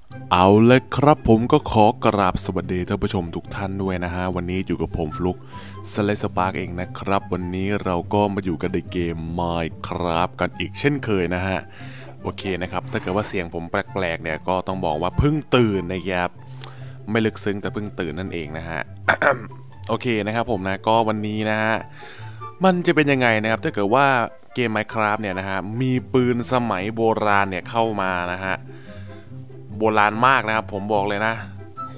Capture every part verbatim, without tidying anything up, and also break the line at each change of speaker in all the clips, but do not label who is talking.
เอาเลยครับผมก็ขอกราบสวัสดีท่านผู้ชมทุกท่านด้วยนะฮะวันนี้อยู่กับผมฟลุกสไลสปาร์กเองนะครับวันนี้เราก็มาอยู่กันในเกม Minecraft กันอีกเช่นเคยนะฮะโอเคนะครับถ้าเกิดว่าเสียงผมแปลกๆเนี่ยก็ต้องบอกว่าเพิ่งตื่นนะครับไม่ลึกซึ้งแต่เพิ่งตื่นนั่นเองนะฮะ โอเคนะครับผมนะก็วันนี้นะฮะมันจะเป็นยังไงนะครับถ้าเกิดว่าเกม Minecraft เนี่ยนะฮะมีปืนสมัยโบราณเนี่ยเข้ามานะฮะโบราณมากนะครับผมบอกเลยนะโห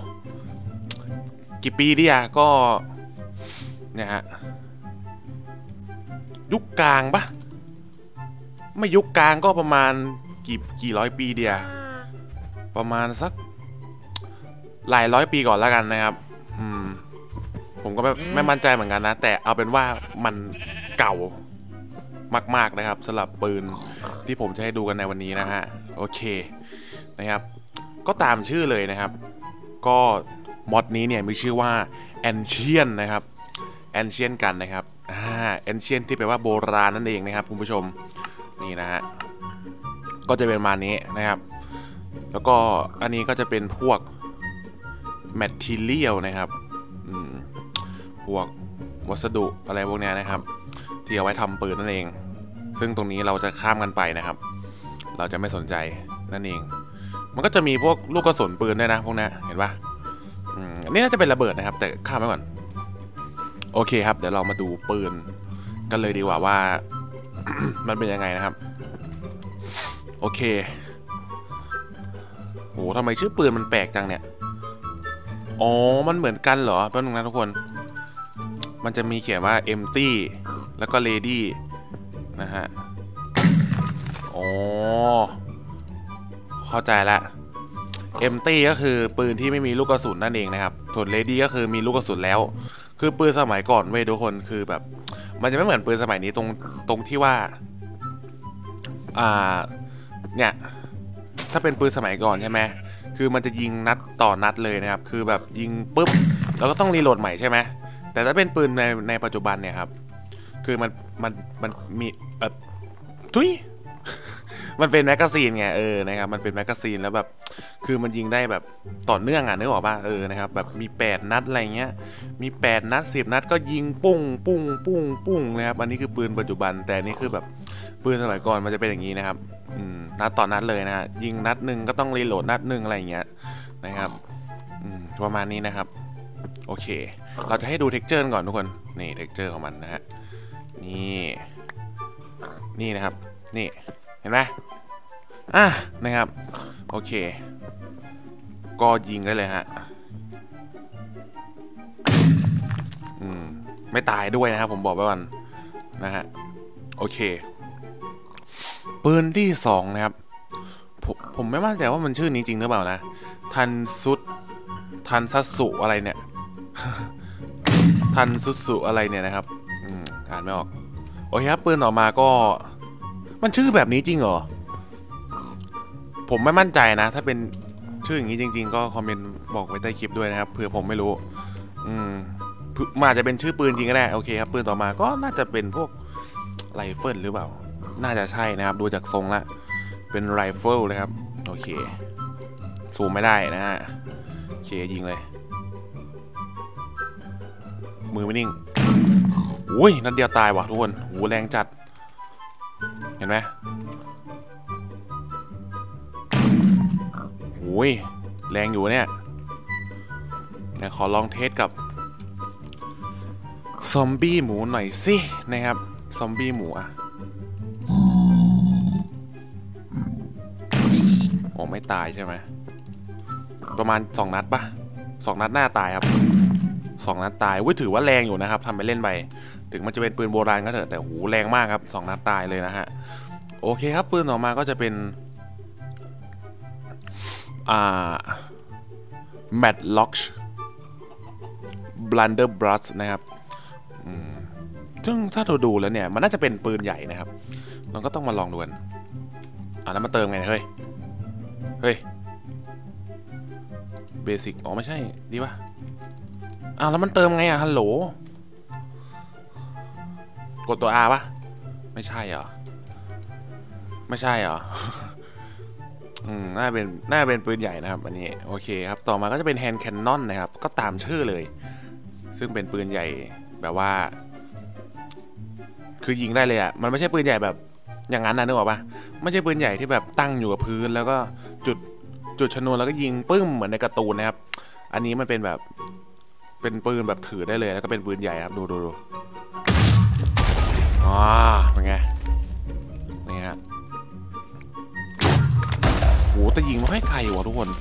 กี่ปีดิอะก็เนี่ยฮะยุคกลางปะไม่ยุคกลางก็ประมาณกี่กี่ร้อยปีเดียประมาณสักหลายร้อยปีก่อนแล้วกันนะครับอืมผมก็ไม่ไม่มั่นใจเหมือนกันนะแต่เอาเป็นว่ามันเก่ามากๆนะครับสำหรับปืนที่ผมจะให้ดูกันในวันนี้นะฮะโอเคนะครับก็ตามชื่อเลยนะครับก็มอดนี้เนี่ยมีชื่อว่า Ancient นะครับ Ancient กันนะครับอ่า Ancient ที่แปลว่าโบราณนั่นเองนะครับคุณผู้ชมนี่นะฮะก็จะเป็นประมาณนี้นะครับแล้วก็อันนี้ก็จะเป็นพวก Material นะครับอืมพวกวัสดุอะไรพวกนี้นะครับที่เอาไว้ทำปืนนั่นเองซึ่งตรงนี้เราจะข้ามกันไปนะครับเราจะไม่สนใจนั่นเองมันก็จะมีพวกลูกกระสุนปืนด้วยนะพวกนี้เห็นปะอืมอันนี้น่าจะเป็นระเบิดนะครับแต่ข้ามไปก่อนโอเคครับเดี๋ยวเรามาดูปืนกันเลยดีกว่าว่า มันเป็นยังไงนะครับโอเคโหทำไมชื่อปืนมันแปลกจังเนี่ยอ๋อมันเหมือนกันเหรอแป๊บนึงนะทุกคนมันจะมีเขียนว่า empty แล้วก็ ready นะฮะอ๋อเข้าใจละ empty ก็คือปืนที่ไม่มีลูกกระสุนนั่นเองนะครับส่วน ready ก็คือมีลูกกระสุนแล้วคือปืนสมัยก่อนเว้ยทุกคนคือแบบมันจะไม่เหมือนปืนสมัยนี้ตรงตรงที่ว่าอ่าเนี่ยถ้าเป็นปืนสมัยก่อนใช่ไหมคือมันจะยิงนัดต่อนัดเลยนะครับคือแบบยิงปุ๊บแล้วก็ต้องรีโหลดใหม่ใช่ไหมแต่ถ้าเป็นปืนในในปัจจุบันเนี่ยครับคือมันมันมันมีเออทุย มันเป็นแมกกาซีนไงเออนะครับมันเป็นแมกกาซีนแล้วแบบคือมันยิงได้แบบต่อเนื่องอ่ะนึกออกป่ะเออนะครับแบบมีแปดนัดอะไรเงี้ยมีแปดนัดสิบนัดก็ยิงปุ้งปุ้งปุ้งปุ้งนะครับอันนี้คือปืนปัจจุบันแต่นี่คือแบบปืนสมัยก่อนมันจะเป็นอย่างนี้นะครับอืมนัดต่อนัดเลยนะยิงนัดหนึ่งก็ต้องรีโหลดนัดหนึ่งอะไรเงี้ยนะครับอืมประมาณนี้นะครับโอเคเราจะให้ดูเท็กเจอร์ก่อนทุกคนนี่เท็กเจอร์ของมันนะฮะนี่นี่นะครับนี่เห็นไหมอ่ะนะครับโอเคก็ยิงได้เลยฮะอืมไม่ตายด้วยนะครับผมบอกไว้ก่อนนะฮะโอเคปืนที่สองนะครับผมผมไม่มั่นใจว่ามันชื่อนี้จริงหรือเปล่านะทันซุดทันซัตสุอะไรเนี่ย ทันซุสุอะไรเนี่ยนะครับอืมอ่านไม่ออกโอเคครับปืนต่อมาก็มันชื่อแบบนี้จริงเหรอผมไม่มั่นใจนะถ้าเป็นชื่ออย่างนี้จริงๆก็คอมเมนต์บอกไว้ใต้คลิปด้วยนะครับเผื่อผมไม่รู้อืมมาจะเป็นชื่อปืนจริงก็ได้โอเคครับปืนต่อมาก็น่าจะเป็นพวกไรเฟิลหรือเปล่าน่าจะใช่นะครับดูจากทรงละเป็นไรเฟิลเลยครับโอเคซูมไม่ได้นะฮะโอเคยิงเลยมือไม่นิ่งอุ้ยนัดเดียวตายว่ะทุกคนโหแรงจัดเห็นไหมโอ้ยแรงอยู่เนี่ยเดี๋ยวขอลองเทสกับซอมบี้หมูหน่อยสินะครับซอมบี้หมูอะโอ้ไม่ตายใช่ไหมประมาณสองนัดปะสองนัดหน้าตายครับสองนัดตายวุ้ยถือว่าแรงอยู่นะครับทำไปเล่นไปถึงมันจะเป็นปืนโบราณก็เถอะแต่หูแรงมากครับสองนัดตายเลยนะฮะโอเคครับปืนออกมาก็จะเป็นอ่า Matlock Blunderbuss นะครับซึ่งถ้าเราดูแล้วเนี่ยมันน่าจะเป็นปืนใหญ่นะครับเราก็ต้องมาลองดูกันอ่ะแล้วมาเติมไงเฮ้ยเฮ้ยเบสิกอ๋อไม่ใช่ดีปะอ้าวแล้วมันเติมไงอ่ะฮัลโหลกดตัว R ปะไม่ใช่เหรอไม่ใช่เหรออืมน่าเป็นน่าเป็นปืนใหญ่นะครับอันนี้โอเคครับต่อมาก็จะเป็นแฮนด์แคนนอนนะครับก็ตามชื่อเลยซึ่งเป็นปืนใหญ่แบบว่าคือยิงได้เลยอ่ะมันไม่ใช่ปืนใหญ่แบบอย่างนั้นนะนึกออกปะไม่ใช่ปืนใหญ่ที่แบบตั้งอยู่กับพื้นแล้วก็จุดจุดชนวนแล้วก็ยิงปึ้มเหมือนในการ์ตูนนะครับอันนี้มันเป็นแบบเป็นปืนแบบถือได้เลยแล้วก็เป็นปืนใหญ่ครับดูดูดูอ๋อเป็นไงนี่ฮะโหแต่ยิงไม่ค่อยไกลว่ะทุกคน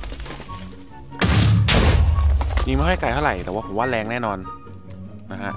ยิงไม่ค่อยไกลเท่าไหร่แต่ว่าผมว่าแรงแน่นอนนะฮะ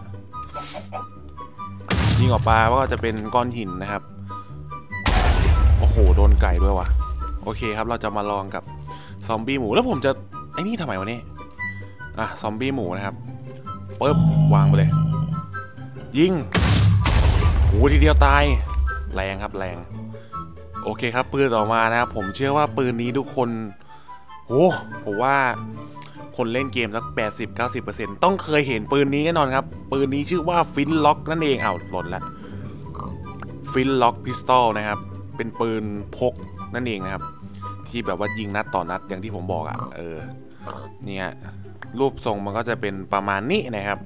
ยิงออกปลาก็จะเป็นก้อนหินนะครับโอ้โหโดนไก่ด้วยว่ะโอเคครับเราจะมาลองกับซอมบี้หมูแล้วผมจะไอ้นี่ทำไมวะนี่อ่ะซอมบี้หมูนะครับปึ๊บวางไปเลยยิงโอ้ทีเดียวตายแรงครับแรงโอเคครับปืนต่อมานะครับผมเชื่อว่าปืนนี้ทุกคนโอ้ผมว่าคนเล่นเกมสัก แปดสิบถึงเก้าสิบเปอร์เซ็นต์ ต้องเคยเห็นปืนนี้แน่นอนครับปืนนี้ชื่อว่าฟินล็อกนั่นเองอ้าวหล่นแล้วฟินล็อกพิสตอลนะครับเป็นปืนพกนั่นเองนะครับที่แบบว่ายิงนัดต่อนัดอย่างที่ผมบอกอ่ะเออเนี่ยรูปทรงมันก็จะเป็นประมาณนี้นะครับ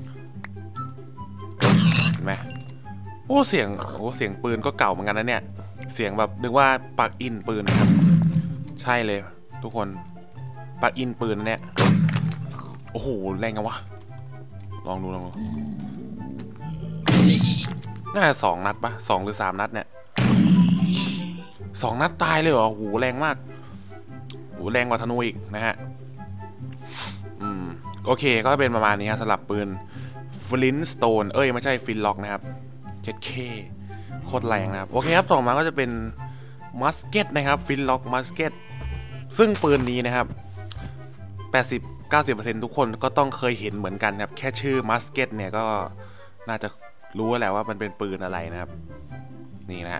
เห็นไหมโอ้เสียงโอ้เสียงปืนก็เก่าเหมือนกันนะเนี่ยเสียงแบบนึกว่าปลั๊กอินปืนนะครับใช่เลยทุกคนปลั๊กอินปืนเนี่ยโอ้โหแรงกันวะลองดูลองดูน่าจะสองนัดปะสองหรือสามนัดเนี่ยสองนัดตายเลยเหรอโหแรงมากโหแรงกว่าธนูอีกนะฮะอืมโอเคก็เป็นประมาณนี้ครับสำหรับปืนฟลินต์สโตนเอ้ยไม่ใช่ฟินล็อกนะครับเจ็ดเคโคตรแรงนะครับโอเคครับต่อมาก็จะเป็นมัสเก็ตนะครับฟินล็อกมัสเก็ตซึ่งปืนนี้นะครับ แปดสิบถึงเก้าสิบเปอร์เซ็นต์ ทุกคนก็ต้องเคยเห็นเหมือนกันครับแค่ชื่อมัสเก็ตเนี่ยก็น่าจะรู้แล้วว่ามันเป็นปืนอะไรนะครับนี่นะฮะ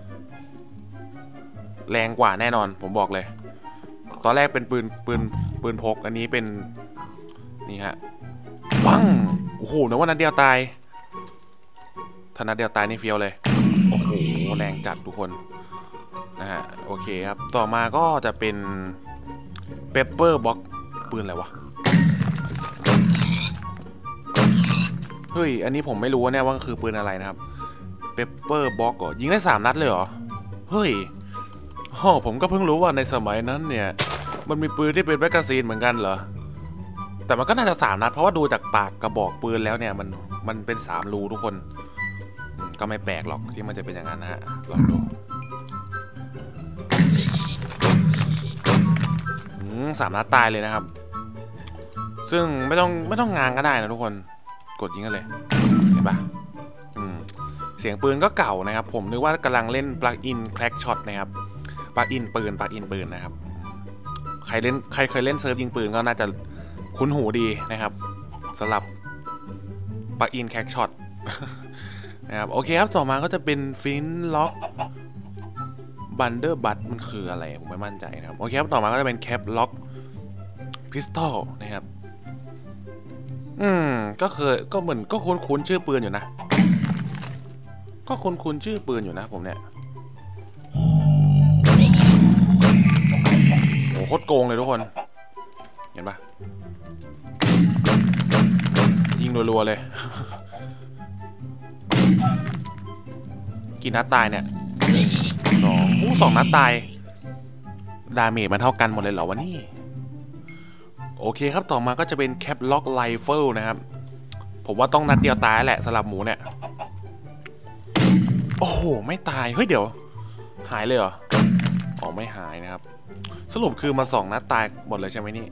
แรงกว่าแน่นอนผมบอกเลยตอนแรกเป็นปืนปืนปืนพกอันนี้เป็นนี่ฮะปังโอ้โหนึกว่านัดเดียวตายถ้านัดเดียวตายนี่เฟี้ยวเลยโอ้โหแรงจัดทุกคนนะฮะโอเคครับต่อมาก็จะเป็นเปปเปอร์บ็อกปืนอะไรวะเฮ้ยอันนี้ผมไม่รู้เนี่ยว่าคือปืนอะไรนะครับเปปเปอร์บ็อกเหรอยิงได้สามนัดเลยเหรอเฮ้ยอ๋อผมก็เพิ่งรู้ว่าในสมัยนั้นเนี่ยมันมีปืนที่เป็นแมกกาซีนเหมือนกันเหรอแต่มันก็น่าจะสามนัดเพราะว่าดูจากปากกระบอกปืนแล้วเนี่ยมันมันเป็นสามรูทุกคนก็ไม่แปลกหรอกที่มันจะเป็นอย่างนั้นนะฮะลองดูสามนัดตายเลยนะครับซึ่งไม่ต้องไม่ต้องงานก็ได้นะทุกคนกดยิงกันเลยเห็นปะอืมเสียงปืนก็เก่านะครับผมนึกว่ากำลังเล่นปลั๊กอินแคร็กช็อตนะครับปลั๊กอินปืนปลั๊กอินปืนนะครับใครเล่นใครเคยเล่นเซิร์ฟยิงปืนก็น่าจะคุ้นหูดีนะครับสำหรับปลั๊กอินแคร็กช็อตนะครับโอเคครับต่อมาก็จะเป็นฟินล็อกบันเดอร์บัตมันคืออะไรผมไม่มั่นใจนะครับโอเคครับต่อมาก็จะเป็นแคปล็อกพิสตอลนะครับอืมก็เคยก็เหมือนก็คุ้นคุ้นชื่อปืนอยู่นะก็คุ้นคุ้นชื่อปืนอยู่นะผมเนี่ยโอ้โคตรโกงเลยทุกคนเห็นปะยิงรัวๆเลยกี่นัดตายเนี่ยสองอู้สองนัดตายดาเมจมันเท่ากันหมดเลยเหรอวะนี่โอเคครับต่อมาก็จะเป็นแคปล็อกไรเฟิลนะครับผมว่าต้องนัดเดียวตายแหละสำหรับหมูเนี่ยโอ้โหไม่ตายเฮ้ยเดี๋ยวหายเลยเหรออ๋อไม่หายนะครับสรุปคือมันสองนัดตายหมดเลยใช่ไหมนี่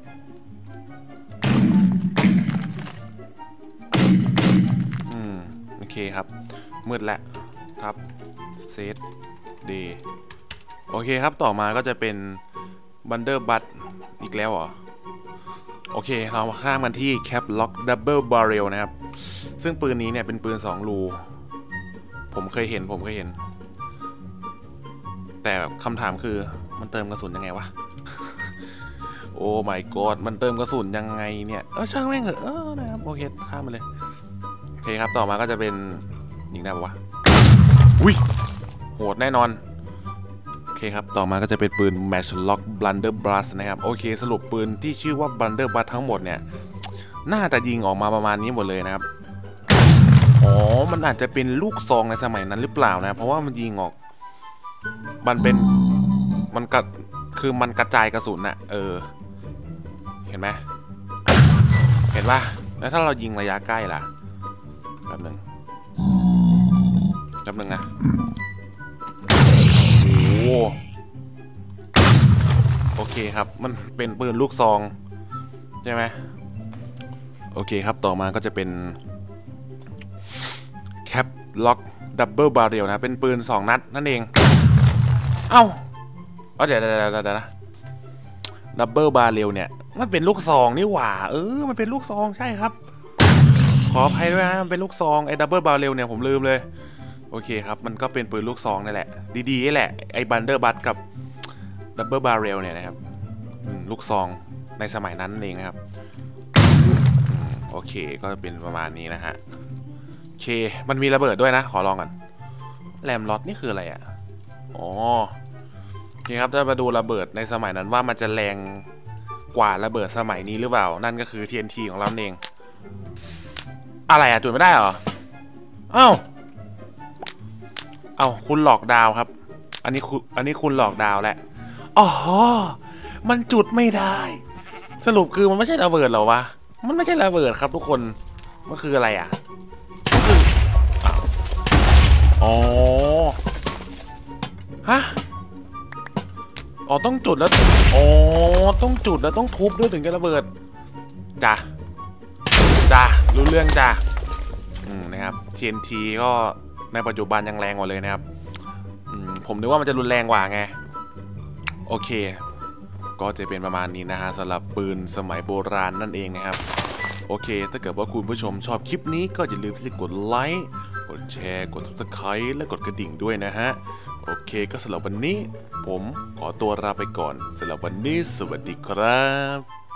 อืมโอเคครับมืดแล้วครับเซตเดย์โอเคครับต่อมาก็จะเป็นบันเดอร์บัตอีกแล้วเหรอโอเคเรามาข้ามกันที่แคปล็อกดับเบิลบาร์เรลนะครับซึ่งปืนนี้เนี่ยเป็นปืนสองรูผมเคยเห็นผมเคยเห็นแต่คำถามคือมันเติมกระสุนยังไงวะ โอ้ my god มันเติมกระสุนยังไงเนี่ยเออช่างแม่งเหอะเออนะครับโอเคข้ามไปเลยโอเคครับต่อมาก็จะเป็นยิงได้ปะวะอุ้ยโหดแน่นอนเคครับต่อมาก็จะเป็นปืน Matchlock Blunderbuss นะครับโอเคสรุปปืนที่ชื่อว่า Blunderbuss ทั้งหมดเนี่ยน่าจะยิงออกมาประมาณนี้หมดเลยนะครับอ๋อมันอาจจะเป็นลูกซองในสมัยนั้นหรือเปล่านะเพราะว่ามันยิงออกมันเป็นมันกระคือมันกระจายกระสุนอะเออเห็นไหมเห็นป่ะแล้วถ้าเรายิงระยะใกล้ล่ะแป๊บหนึ่งแป๊บหนึ่งนะโอ้โอเคครับมันเป็นปืนลูกซองใช่ไหมโอเคครับต่อมาก็จะเป็นแคปล็อกดับเบิลบาร์เรลนะเป็นปืนสองนัดนั่นเองเอ้าเอาเดี๋ยวเดี๋ยวเดี๋ยวนะดับเบิลบาร์เรลเนี่ยมันเป็นลูกซองนี่หว่าเออมันเป็นลูกซองใช่ครับขออภัยด้วยนะมันเป็นลูกซองไอ้ดับเบิลบาร์เรลเนี่ยผมลืมเลยโอเคครับมันก็เป็นปืนลูกซองนั่นแหละดีๆแหละไอ้บันเดอร์บัตกับดับเบิลบาร์เรลเนี่ยนะครับลูกซองในสมัยนั้นเองนะครับโอเคก็เป็นประมาณนี้นะฮะโอเคมันมีระเบิดด้วยนะขอลองก่อนแรมล็อตนี่คืออะไรอ่ะอ๋อโอเคครับจะมาดูระเบิดในสมัยนั้นว่ามันจะแรงกว่าระเบิดสมัยนี้หรือเปล่านั่นก็คือ ที เอ็น ที ของเราเองอะไรอ่ะจุดไม่ได้เหรอเอ้าเอ้าคุณหลอกดาวครับอันนี้คุณอันนี้คุณหลอกดาวแหละอ๋อมันจุดไม่ได้สรุปคือมันไม่ใช่ระเบิดหรอวะมันไม่ใช่ระเบิดครับทุกคนมันคืออะไรอ่ะมันคืออ๋อฮะอ๋อต้องจุดแล้วอ๋อต้องจุดแล้วต้องทุบด้วยถึงจะระเบิดจ้ะจ้ะรู้เรื่องจ้ะอืมนะครับ ที เอ็น ที ก็ในปัจจุบันยังแรงกว่าเลยนะครับอืมผมนึกว่ามันจะรุนแรงกว่าไงโอเคก็จะเป็นประมาณนี้นะฮะสำหรับปืนสมัยโบราณนั่นเองนะครับโอเคถ้าเกิดว่าคุณผู้ชมชอบคลิปนี้ก็อย่าลืมที่จะกดไลค์กดแชร์กด ซับสไครบ์ และกดกระดิ่งด้วยนะฮะโอเคก็สำหรับวันนี้ผมขอตัวลาไปก่อนสำหรับวันนี้สวัสดีครับ